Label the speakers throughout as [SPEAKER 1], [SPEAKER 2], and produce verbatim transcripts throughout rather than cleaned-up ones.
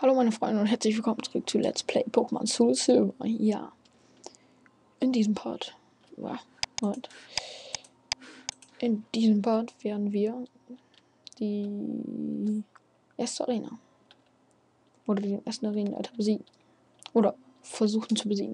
[SPEAKER 1] Hallo meine Freunde und herzlich willkommen zurück zu Let's Play Pokémon Soul Silver. Ja, in diesem Part, ja, und in diesem Part werden wir die erste Arena oder den ersten Arenaleiter besiegen oder versuchen zu besiegen.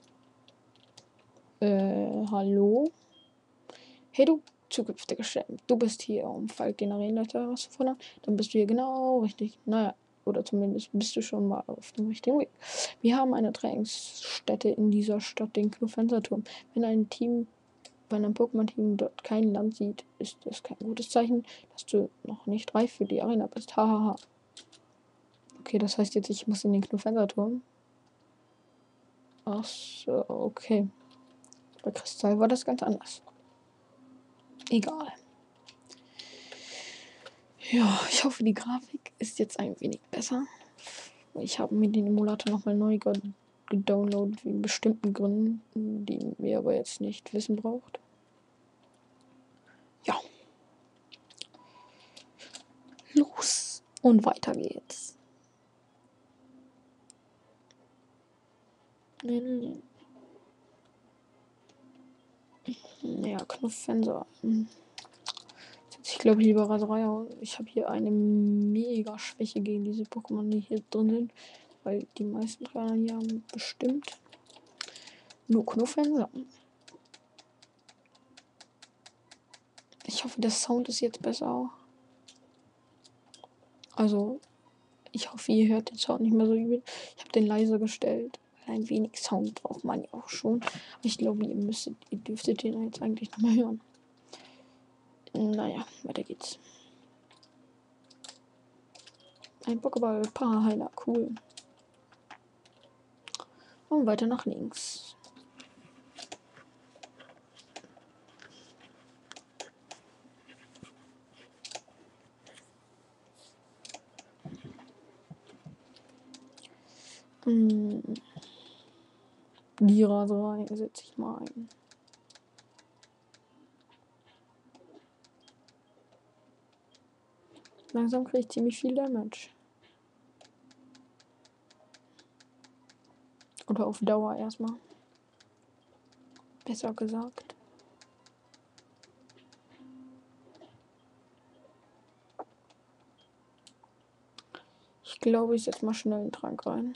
[SPEAKER 1] Äh, hallo? Hey du zukünftiger Chef, du bist hier, um Falk den Arenaleiter herauszufordern. Dann bist du hier genau richtig. Naja. Oder zumindest bist du schon mal auf dem richtigen Weg. Wir haben eine Trainingsstätte in dieser Stadt, den Knufenserturm. Wenn ein Team, wenn ein Pokémon-Team dort kein Land sieht, ist das kein gutes Zeichen, dass du noch nicht reif für die Arena bist. Hahaha. Okay, das heißt jetzt, ich muss in den Knufenserturm. Ach so, okay. Bei Kristall war das ganz anders. Egal. Ja, ich hoffe, die Grafik ist jetzt ein wenig besser. Ich habe mir den Emulator nochmal neu gedownloadet, wegen bestimmten Gründen, die mir aber jetzt nicht wissen braucht. Ja. Los. Und weiter geht's. Ja, Knufensor. Ich glaube lieber Raserei aus. Ich habe hier eine mega Schwäche gegen diese Pokémon, die hier drin sind. Weil die meisten Trainer hier haben bestimmt nur Knufensor. Ich hoffe, der Sound ist jetzt besser auch. Also, ich hoffe, ihr hört den Sound nicht mehr so übel. Ich habe den leiser gestellt. Ein wenig Sound braucht man ja auch schon. Aber ich glaube, ihr müsstet, ihr dürftet den jetzt eigentlich noch mal hören. Naja, weiter geht's. Ein Pokéball, Paraheiler, cool. Und weiter nach links. Hm. Die Raserei setze ich mal ein. Langsam kriege ich ziemlich viel Damage. Oder auf Dauer erstmal. Besser gesagt. Ich glaube, ich setze mal schnell einen Trank rein.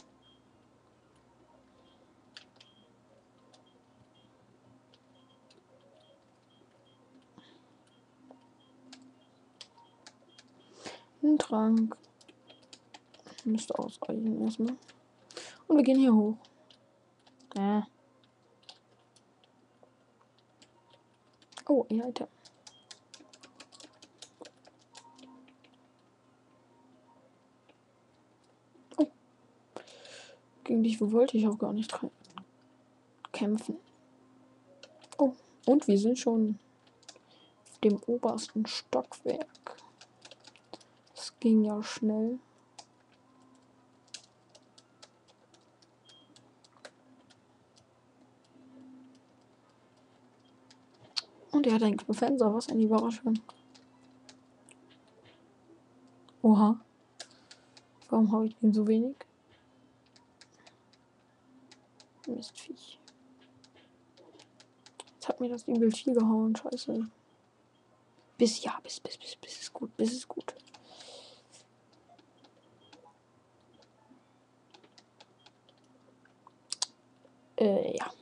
[SPEAKER 1] Ein Trank. Müsste ausreichen erstmal. Und wir gehen hier hoch. Äh. Oh, ihr Alter. Oh. Gegen dich wollte ich auch gar nicht kämpfen. Oh, und wir sind schon auf dem obersten Stockwerk. Das ging ja schnell. Und er hat einen Knufensor, was eine Überraschung. Oha. Warum habe ich ihn so wenig? Mistviech. Jetzt hat mir das übel viel gehauen, scheiße. Bis, ja, bis, bis, bis, bis ist gut, bis ist gut. Äh, ja.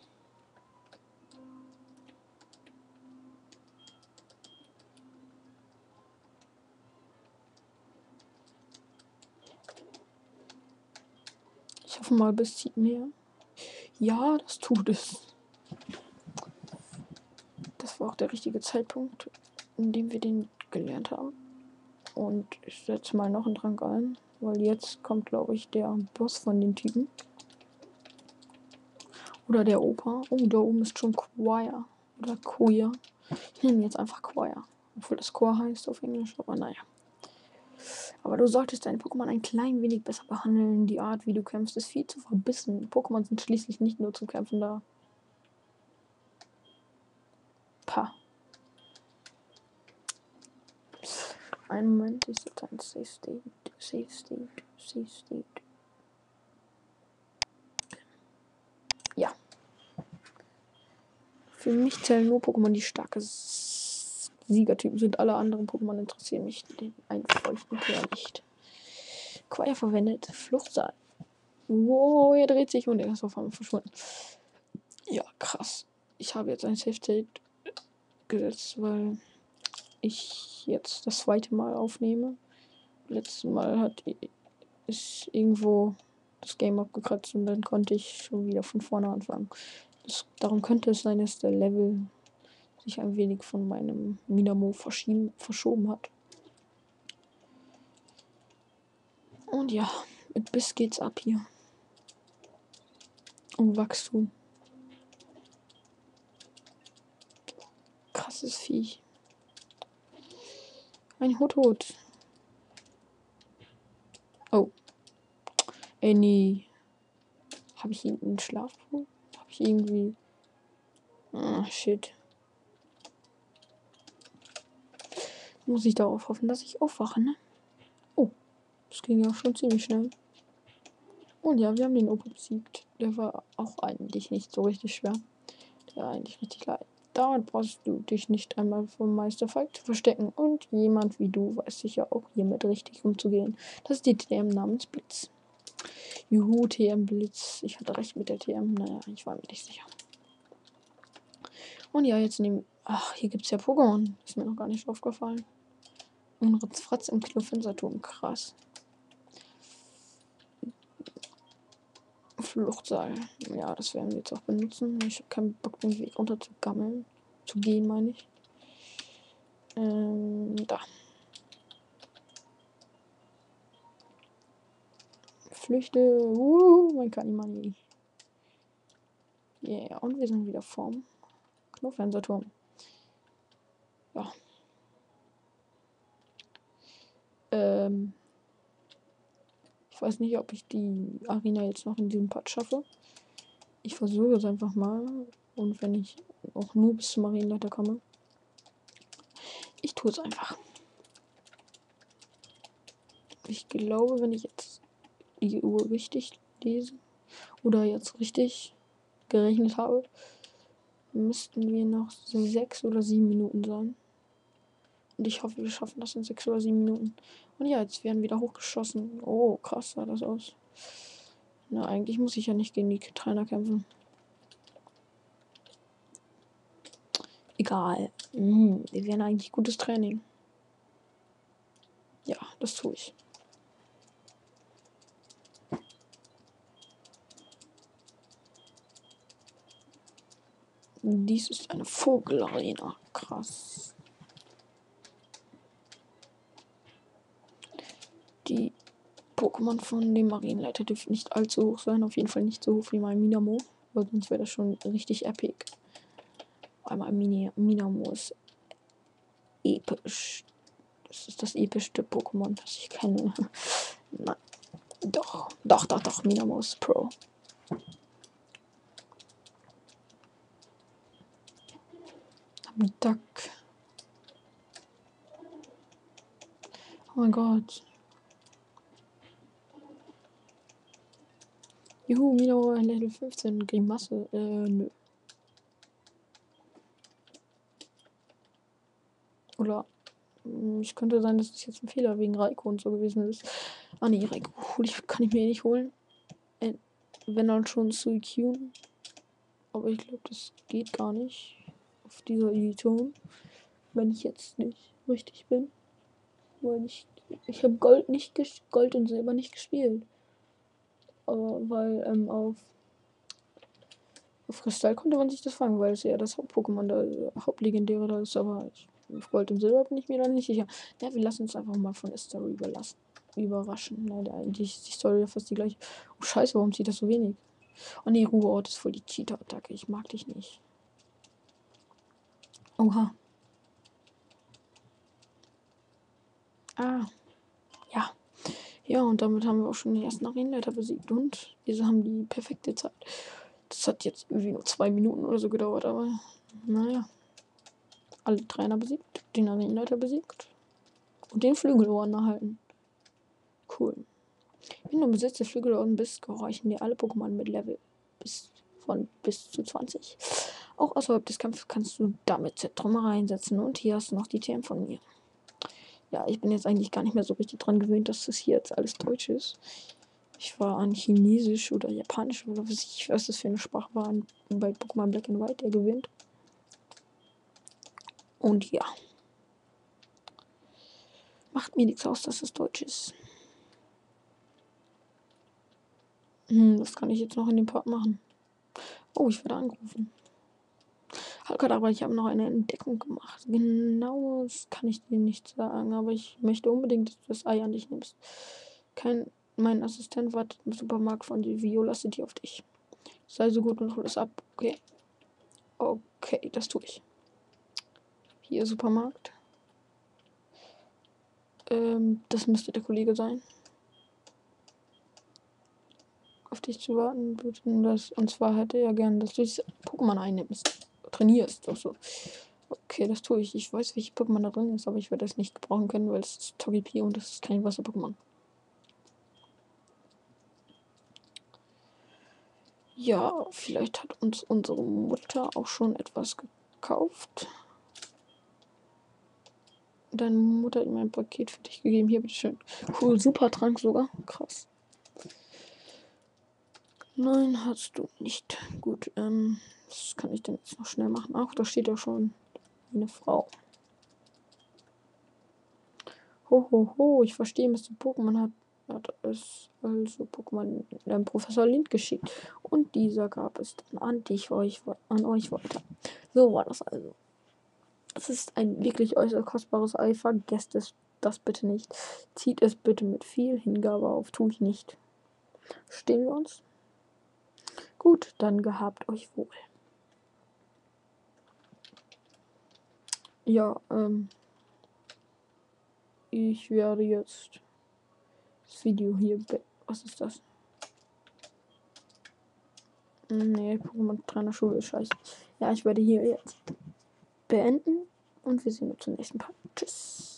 [SPEAKER 1] Ich hoffe mal, bis zieht mehr. Ja, das tut es. Das war auch der richtige Zeitpunkt, in dem wir den gelernt haben. Und ich setze mal noch einen Trank ein, weil jetzt kommt, glaube ich, der Boss von den Typen. Oder der Opa. Oh, da oben ist schon Choir. Oder Queer. Ich nenne jetzt einfach Choir. Obwohl das Chor heißt auf Englisch, aber naja. Aber du solltest deine Pokémon ein klein wenig besser behandeln. Die Art, wie du kämpfst, ist viel zu verbissen. Pokémon sind schließlich nicht nur zum Kämpfen da. Pah. Einen Moment, ich setze ein Save State, Save State, Save State. Ja. Für mich zählen nur Pokémon, die starke Siegertypen sind. Alle anderen Pokémon interessieren mich den einfeuchten Kehr nicht. Quire verwendet Fluchtsaal. Wow, er dreht sich und er ist auf einmal verschwunden. Ja, krass. Ich habe jetzt ein Save State gesetzt, weil ich jetzt das zweite Mal aufnehme. Letztes Mal hat ist irgendwo das Game abgekratzt und dann konnte ich schon wieder von vorne anfangen. Das, darum könnte es sein, dass der Level sich ein wenig von meinem Minamo verschoben hat. Und ja, mit Biss geht's ab hier. Um Wachstum. Krasses Viech. Ein Hothot. Oh. Ey, nee. Habe ich ihn in Schlafpool? Habe ich irgendwie... Ah, shit. Muss ich darauf hoffen, dass ich aufwache, ne? Oh. Das ging ja schon ziemlich schnell. Und ja, wir haben den Opa besiegt. Der war auch eigentlich nicht so richtig schwer. Der war eigentlich richtig leid. Damit brauchst du dich nicht einmal vom Meisterfalk zu verstecken. Und jemand wie du weiß sicher auch hiermit richtig umzugehen. Das ist die T M namens Blitz. Juhu, T M Blitz. Ich hatte recht mit der T M. Naja, ich war mir nicht sicher. Und ja, jetzt nehmen... Ach, hier gibt es ja Pokémon. Ist mir noch gar nicht aufgefallen. Und Ratzfratz im Knuffinsaturm. Krass. Fluchtsaal. Ja, das werden wir jetzt auch benutzen. Ich habe keinen Bock, den Weg runter zu gammeln. Zu gehen, meine ich. Ähm, da. Flüchte. Uh, mein Kanimani. Yeah, und wir sind wieder vorm Knuffinsaturm. Ja. Ähm. Ich weiß nicht, ob ich die Arena jetzt noch in diesem Part schaffe. Ich versuche es einfach mal. Und wenn ich auch nur bis zum Arenaleiter komme. Ich tue es einfach. Ich glaube, wenn ich jetzt die Uhr richtig lese oder jetzt richtig gerechnet habe, müssten wir noch sechs oder sieben Minuten sein. Und ich hoffe, wir schaffen das in sechs oder sieben Minuten. Und ja, jetzt werden wieder hochgeschossen. Oh, krass sah das aus. Na, eigentlich muss ich ja nicht gegen die Trainer kämpfen. Egal. Hm, wir werden eigentlich gutes Training. Ja, das tue ich. Dies ist eine Vogelarena. Krass. Die Pokémon von dem Marienleiter dürfen nicht allzu hoch sein. Auf jeden Fall nicht so hoch wie mein Minamo. Weil sonst wäre das schon richtig epic. Weil mein Mini Minamo ist episch. Das ist das epischste Pokémon, das ich kenne. Nein. Doch. Doch, doch, doch. Minamo ist Pro. Duck. Oh mein Gott. Juhu, Minamo Level fünfzehn. Grimasse. Äh, nö. Oder es könnte sein, dass es jetzt ein Fehler wegen Raikou und so gewesen ist. Ah ne, Raikou hol ich, kann ich mir eh nicht holen. Äh, wenn dann schon Suicune. Aber ich glaube, das geht gar nicht. Auf dieser Edition. Wenn ich jetzt nicht richtig bin. Weil ich. Ich habe Gold nicht Gold und Silber nicht gespielt. Aber weil ähm, auf. Auf Kristall konnte man sich das fangen, weil es ja das Haupt-Pokémon da, Hauptlegendäre da ist, aber ich, auf Gold und Silber bin ich mir da nicht sicher. Ja, wir lassen uns einfach mal von der Story überlassen. Überraschen. Nein, eigentlich ist die Story ja fast die gleiche. Oh scheiße, warum zieht das so wenig? Oh ne, Ruheort ist voll die Cheater-Attacke. Ich mag dich nicht. Oha. Ah. Ja. Ja, und damit haben wir auch schon den ersten Arenaleiter besiegt. Und wir haben die perfekte Zeit. Das hat jetzt irgendwie nur zwei Minuten oder so gedauert, aber naja. Alle Trainer besiegt, den Arenaleiter besiegt. Und den Flügelorden erhalten. Cool. Wenn du im Besitz der Flügelorden bist, gehorchen dir alle Pokémon mit Level bis von bis zu zwanzig. Auch außerhalb des Kampfes kannst du damit Zentrumme einsetzen. Und hier hast du noch die Themen von mir. Ja, ich bin jetzt eigentlich gar nicht mehr so richtig dran gewöhnt, dass das hier jetzt alles Deutsch ist. Ich war an Chinesisch oder Japanisch oder was ich, was das für eine Sprache war bei Pokémon Black and White, der gewinnt. Und ja. Macht mir nichts aus, dass es Deutsch ist. Hm, das kann ich jetzt noch in dem Part machen. Oh, ich werde angerufen. Hallo, aber ich habe noch eine Entdeckung gemacht. Genau, das kann ich dir nicht sagen, aber ich möchte unbedingt, dass du das Ei an dich nimmst. Kein, mein Assistent wartet im Supermarkt von der Viola City auf dich. Sei so gut und hol es ab, okay? Okay, das tue ich. Hier, Supermarkt. Ähm, das müsste der Kollege sein. Auf dich zu warten, das, und zwar hätte er gern, dass du das Pokémon einnimmst. Trainierst, also. Okay, das tue ich. Ich weiß, welche Pokémon da drin ist, aber ich werde es nicht gebrauchen können, weil es ist Togepi und das ist kein Wasser-Pokémon. Ja, vielleicht hat uns unsere Mutter auch schon etwas gekauft. Deine Mutter hat mir ein Paket für dich gegeben. Hier, bitteschön. Cool, super Trank sogar. Krass. Nein, hast du nicht. Gut, ähm, was kann ich denn jetzt noch schnell machen? Ach, da steht ja schon eine Frau. Ho, ho, ho, ich verstehe, Mister Pokémon hat, hat es also Pokémon ähm, Professor Lind geschickt. Und dieser gab es dann an dich, euch, an euch weiter. So war das also. Es ist ein wirklich äußerst kostbares Ei. Vergesst es das bitte nicht. Zieht es bitte mit viel Hingabe auf. Tue ich nicht. Stehen wir uns? Gut, dann gehabt euch wohl. Ja, ähm. Ich werde jetzt das Video hier. Was ist das? Nee, Pokémon Trainer Schule ist scheiße. Ja, ich werde hier jetzt beenden und wir sehen uns zum nächsten Part. Tschüss.